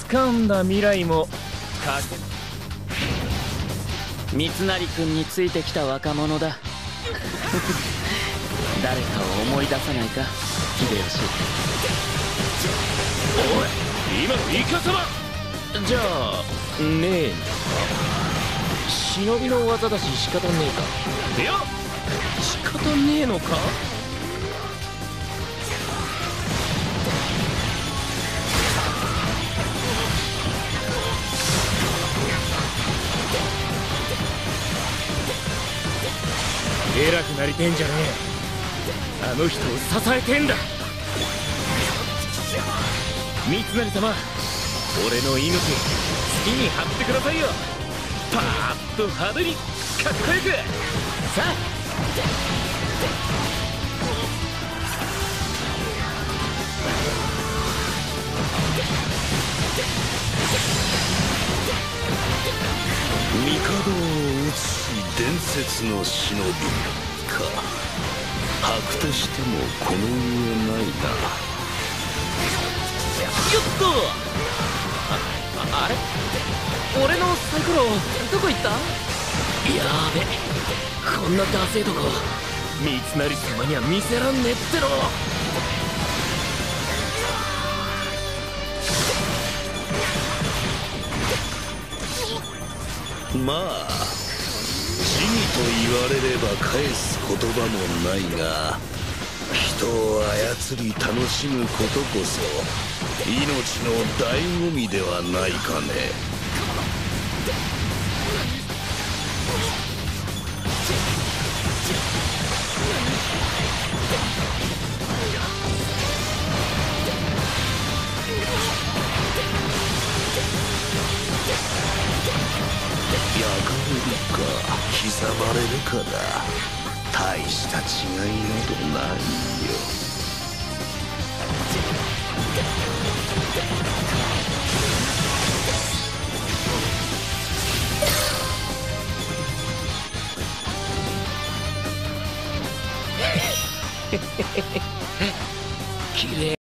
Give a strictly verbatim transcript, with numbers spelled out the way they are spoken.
掴んだ未来もかけ。 三成君についてきた若者だ誰かを思い出さないか秀吉。 おい、今のイカ様じゃあねえ忍びの技だし仕方ねえか。いや仕方ねえのか。偉くなりてんじゃねえ。あの人を支えてんだ。三成様、俺の命好きに張ってくださいよ。パーッと派手にかっこよくさあ。 帝を討つ伝説の忍びか。白としてもこの上ないな。 よっと あ, あれ俺のサイコロどこ行った。やべ、こんなダセえとこ三成様には見せらんねえっての。 まあ死にと言われれば返す言葉もないが、人を操り楽しむことこそ命の醍醐味ではないかね。焼かれるか刻まれるかだ。大した違いなどないよ。 きれい。